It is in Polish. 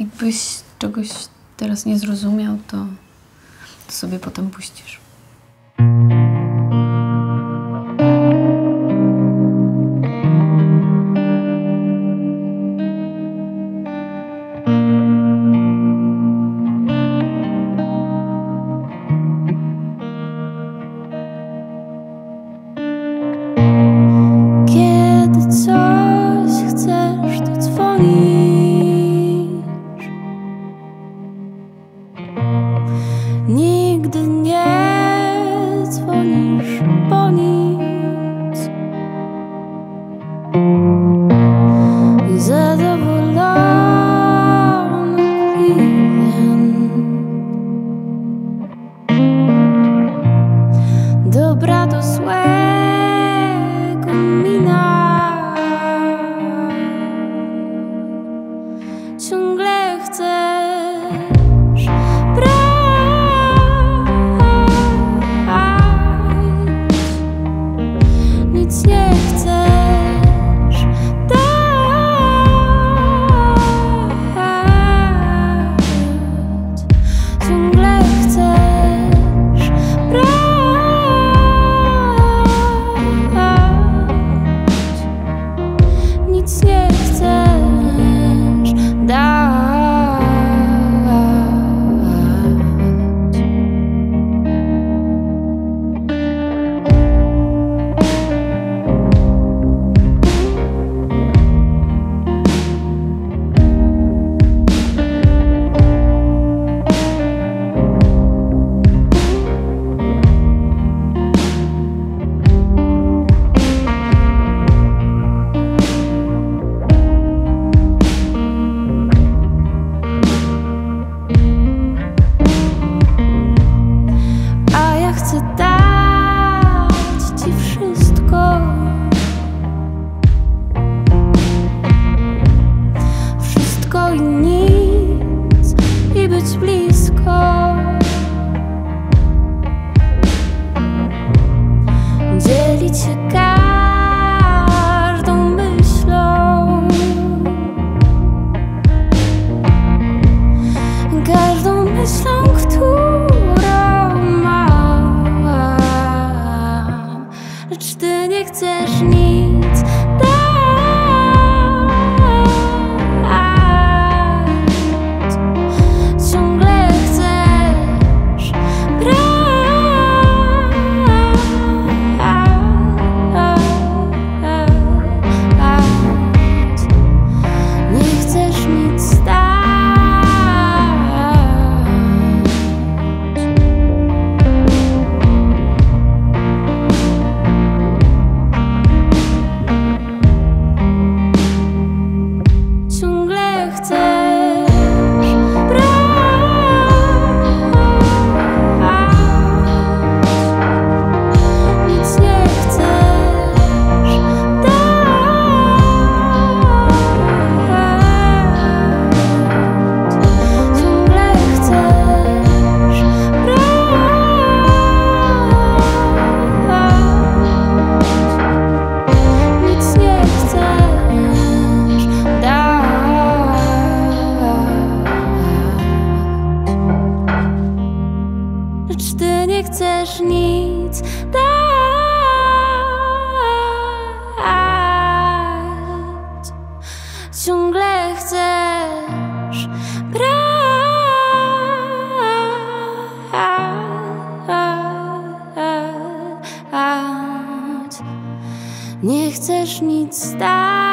Jakbyś czegoś teraz nie zrozumiał, to sobie potem puścisz. Kiedy coś chcesz, to dzwonisz. Nigdy nie dzwonisz po nic. Zadowolony klient. Dobra do złego mina. Ciągle chcesz brać, nic nie chcesz dać. Ciągle chcesz brać, nic nie chcesz dać. A ja chcę dać ci wszystko, wszystko i nic, i być blisko. Dzielić się każdą myślą, każdą myślą, którą mam. Lecz ty nie chcesz nic dać. Ciągle chcesz brać. Nie chcesz nic dać. Ciągle chcesz brać. Nic nie chcesz dać. Ciągle chcesz brać. Nic nie chcesz dać. Lecz ty nie chcesz nic dać. Ciągle chcesz brać. Nie chcesz nic dać.